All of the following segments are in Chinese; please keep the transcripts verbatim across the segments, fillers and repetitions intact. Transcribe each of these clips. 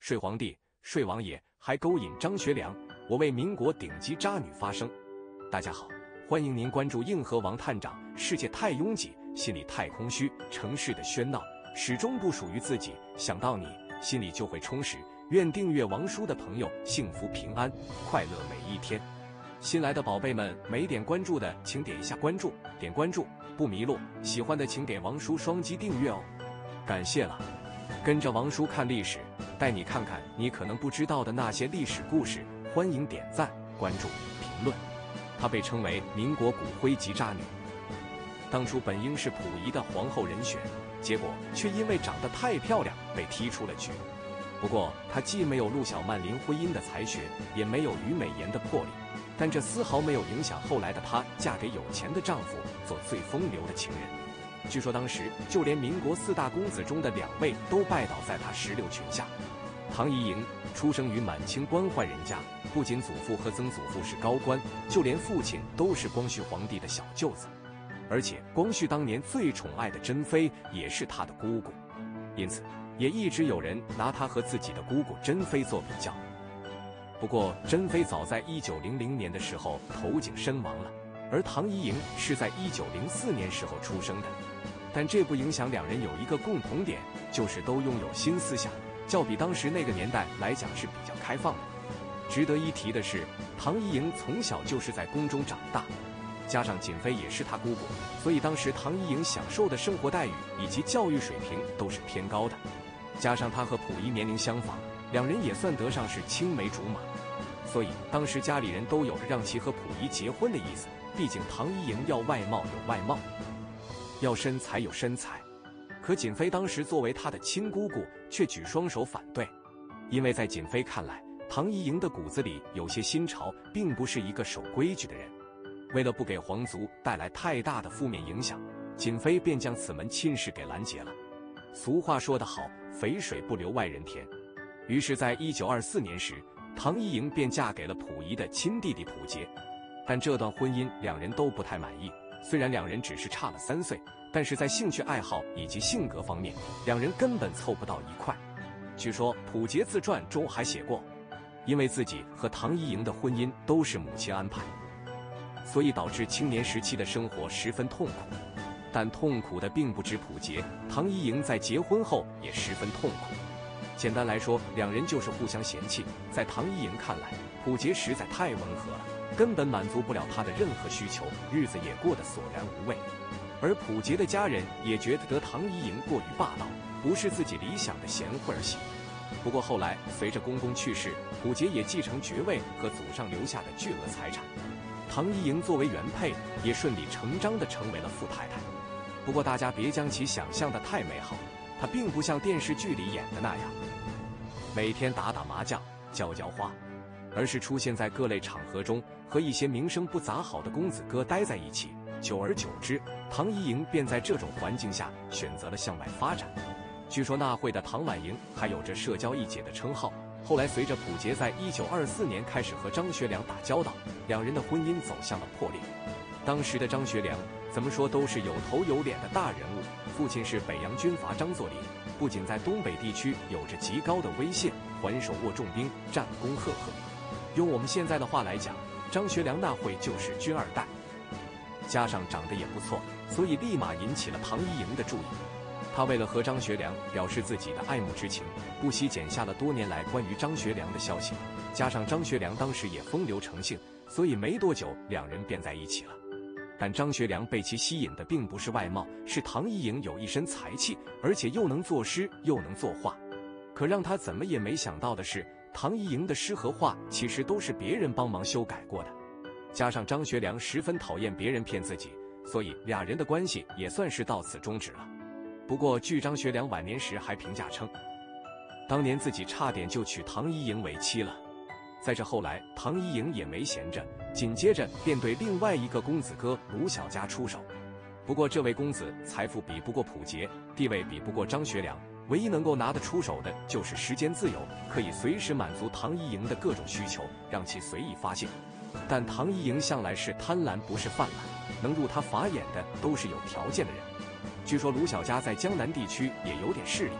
睡皇帝、睡王爷，还勾引张学良，我为民国顶级渣女发声。大家好，欢迎您关注硬核王探长。世界太拥挤，心里太空虚，城市的喧闹始终不属于自己，想到你，心里就会充实。愿订阅王叔的朋友幸福平安，快乐每一天。新来的宝贝们，没点关注的请点一下关注，点关注不迷路。喜欢的请给王叔双击订阅哦，感谢了。跟着王叔看历史，带你看看你可能不知道的那些历史故事。欢迎点赞、关注、评论。她被称为民国骨灰级渣女，当初本应是溥仪的皇后人选，结果却因为长得太漂亮被踢出了局。不过她既没有陆小曼林徽因的才学，也没有虞美妍的魄力，但这丝毫没有影响后来的她嫁给有钱的丈夫，做最风流的情人。据说当时就连民国四大公子中的两位都拜倒在她石榴裙下。唐怡莹出生于满清官宦人家，不仅祖父和曾祖父是高官，就连父亲都是光绪皇帝的小舅子，而且光绪当年最宠爱的珍妃也是他的姑姑，因此也一直有人拿她和自己的姑姑珍妃做比较。不过珍妃早在一九零零年的时候投井身亡了，而唐怡莹是在一九零四年时候出生的，但这不影响两人有一个共同点，就是都拥有新思想，较比当时那个年代来讲是比较开放的。值得一提的是，唐怡莹从小就是在宫中长大，加上瑾妃也是她姑姑，所以当时唐怡莹享受的生活待遇以及教育水平都是偏高的。加上她和溥仪年龄相仿，两人也算得上是青梅竹马，所以当时家里人都有着让其和溥仪结婚的意思。毕竟唐怡莹要外貌有外貌，要身材有身材，可瑾妃当时作为她的亲姑姑，却举双手反对，因为在瑾妃看来，唐怡莹的骨子里有些新潮，并不是一个守规矩的人。为了不给皇族带来太大的负面影响，瑾妃便将此门亲事给拦截了。俗话说得好，肥水不流外人田。于是在一九二四年时，唐怡莹便嫁给了溥仪的亲弟弟溥杰。但这段婚姻两人都不太满意，虽然两人只是差了三岁，但是在兴趣爱好以及性格方面，两人根本凑不到一块。据说溥杰自传中还写过，因为自己和唐怡莹的婚姻都是母亲安排，所以导致青年时期的生活十分痛苦。但痛苦的并不止溥杰，唐怡莹在结婚后也十分痛苦。简单来说，两人就是互相嫌弃。在唐怡莹看来，溥杰实在太温和了，根本满足不了她的任何需求，日子也过得索然无味。而溥杰的家人也觉得唐怡莹过于霸道，不是自己理想的贤惠儿媳。不过后来随着公公去世，溥杰也继承爵位和祖上留下的巨额财产，唐怡莹作为原配也顺理成章地成为了富太太。不过大家别将其想象的太美好，她并不像电视剧里演的那样每天打打麻将浇浇花，而是出现在各类场合中，和一些名声不咋好的公子哥待在一起。久而久之，唐怡莹便在这种环境下选择了向外发展。据说那会的唐婉莹还有着社交一姐的称号。后来随着溥杰在一九二四年开始和张学良打交道，两人的婚姻走向了破裂。当时的张学良怎么说都是有头有脸的大人物，父亲是北洋军阀张作霖，不仅在东北地区有着极高的威信，还手握重兵，战功赫赫。用我们现在的话来讲，张学良那会就是军二代，加上长得也不错，所以立马引起了唐怡莹的注意。他为了和张学良表示自己的爱慕之情，不惜剪下了多年来关于张学良的消息。加上张学良当时也风流成性，所以没多久两人便在一起了。但张学良被其吸引的并不是外貌，是唐怡莹有一身才气，而且又能作诗又能作画。可让他怎么也没想到的是，唐怡莹的诗和画其实都是别人帮忙修改过的。加上张学良十分讨厌别人骗自己，所以俩人的关系也算是到此终止了。不过据张学良晚年时还评价称，当年自己差点就娶唐怡莹为妻了。在这后来，唐怡莹也没闲着，紧接着便对另外一个公子哥卢小家出手。不过这位公子财富比不过溥杰，地位比不过张学良，唯一能够拿得出手的就是时间自由，可以随时满足唐怡莹的各种需求，让其随意发泄。但唐怡莹向来是贪婪不是泛滥，能入他法眼的都是有条件的人。据说卢小家在江南地区也有点势力，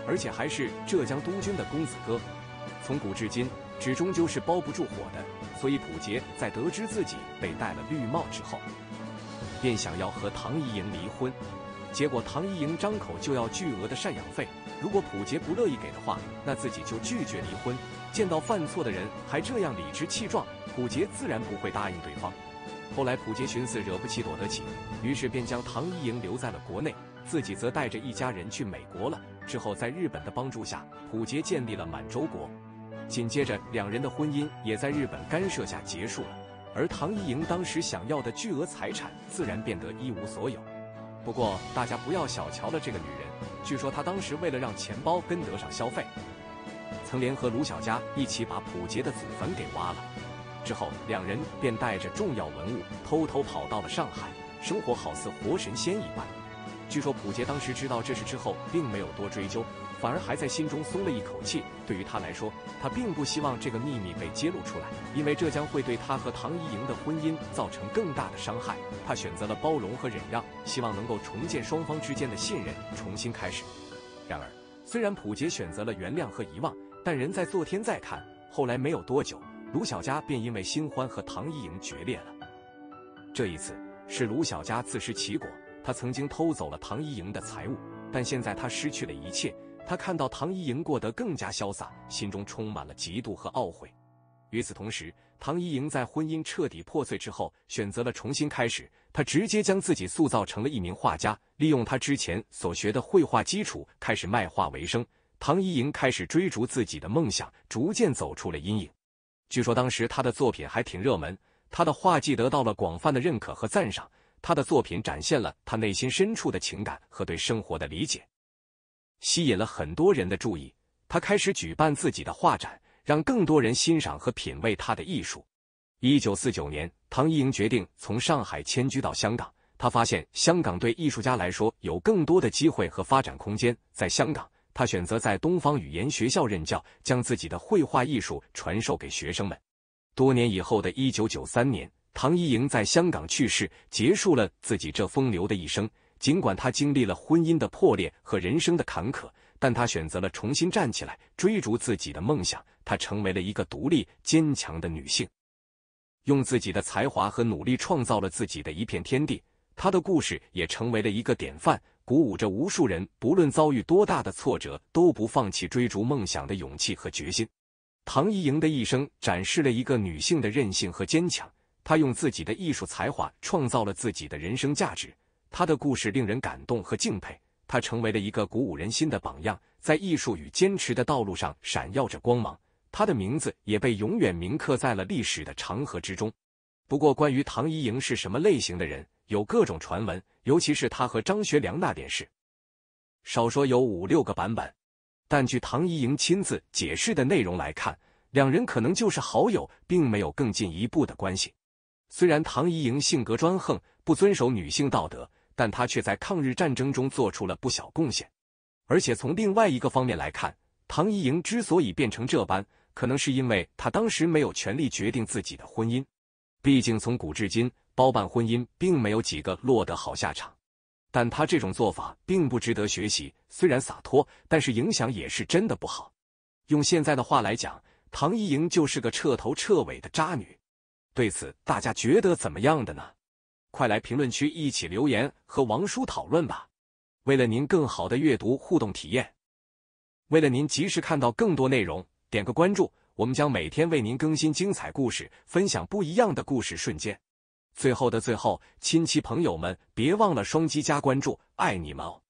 而且还是浙江督军的公子哥。从古至今，纸终究是包不住火的，所以溥杰在得知自己被戴了绿帽之后，便想要和唐一营离婚。结果唐一营张口就要巨额的赡养费，如果溥杰不乐意给的话，那自己就拒绝离婚。见到犯错的人还这样理直气壮，溥杰自然不会答应对方。后来溥杰寻思惹不起躲得起，于是便将唐一营留在了国内，自己则带着一家人去美国了。之后在日本的帮助下，溥杰建立了满洲国。紧接着两人的婚姻也在日本干涉下结束了，而唐一营当时想要的巨额财产自然变得一无所有。不过大家不要小瞧了这个女人，据说她当时为了让钱包跟得上消费，曾联合卢小佳一起把溥杰的祖坟给挖了。之后两人便带着重要文物偷偷跑到了上海，生活好似活神仙一般。据说溥杰当时知道这事之后并没有多追究，反而还在心中松了一口气。对于他来说，他并不希望这个秘密被揭露出来，因为这将会对他和唐一营的婚姻造成更大的伤害。他选择了包容和忍让，希望能够重建双方之间的信任，重新开始。然而虽然溥杰选择了原谅和遗忘，但人在做天在看，后来没有多久，卢小佳便因为新欢和唐一营决裂了。这一次是卢小佳自食其果，他曾经偷走了唐一营的财物，但现在他失去了一切。他看到唐一营过得更加潇洒，心中充满了嫉妒和懊悔。与此同时，唐一营在婚姻彻底破碎之后，选择了重新开始。他直接将自己塑造成了一名画家，利用他之前所学的绘画基础，开始卖画为生。唐一营开始追逐自己的梦想，逐渐走出了阴影。据说当时他的作品还挺热门，他的画技得到了广泛的认可和赞赏。他的作品展现了他内心深处的情感和对生活的理解，吸引了很多人的注意。他开始举办自己的画展，让更多人欣赏和品味他的艺术。一九四九年，唐一营决定从上海迁居到香港。他发现香港对艺术家来说有更多的机会和发展空间。在香港，他选择在东方语言学校任教，将自己的绘画艺术传授给学生们。多年以后的一九九三年，唐一营在香港去世，结束了自己这风流的一生。尽管他经历了婚姻的破裂和人生的坎坷，但他选择了重新站起来，追逐自己的梦想。她成为了一个独立坚强的女性，用自己的才华和努力创造了自己的一片天地。她的故事也成为了一个典范，鼓舞着无数人不论遭遇多大的挫折，都不放弃追逐梦想的勇气和决心。唐一营的一生展示了一个女性的韧性和坚强，她用自己的艺术才华创造了自己的人生价值。她的故事令人感动和敬佩，她成为了一个鼓舞人心的榜样，在艺术与坚持的道路上闪耀着光芒。她的名字也被永远铭刻在了历史的长河之中。不过关于唐一营是什么类型的人，有各种传闻，尤其是她和张学良那点事，少说有五六个版本。但据唐一营亲自解释的内容来看，两人可能就是好友，并没有更进一步的关系。虽然唐一营性格专横，不遵守女性道德，但她却在抗日战争中做出了不小贡献。而且从另外一个方面来看，唐一营之所以变成这般，可能是因为她当时没有权利决定自己的婚姻。毕竟从古至今，包办婚姻并没有几个落得好下场。但她这种做法并不值得学习，虽然洒脱，但是影响也是真的不好。用现在的话来讲，唐一营就是个彻头彻尾的渣女。对此大家觉得怎么样的呢？快来评论区一起留言和王叔讨论吧。为了您更好的阅读互动体验，为了您及时看到更多内容，点个关注，我们将每天为您更新精彩故事，分享不一样的故事瞬间。最后的最后，亲戚朋友们别忘了双击加关注，爱你们哦。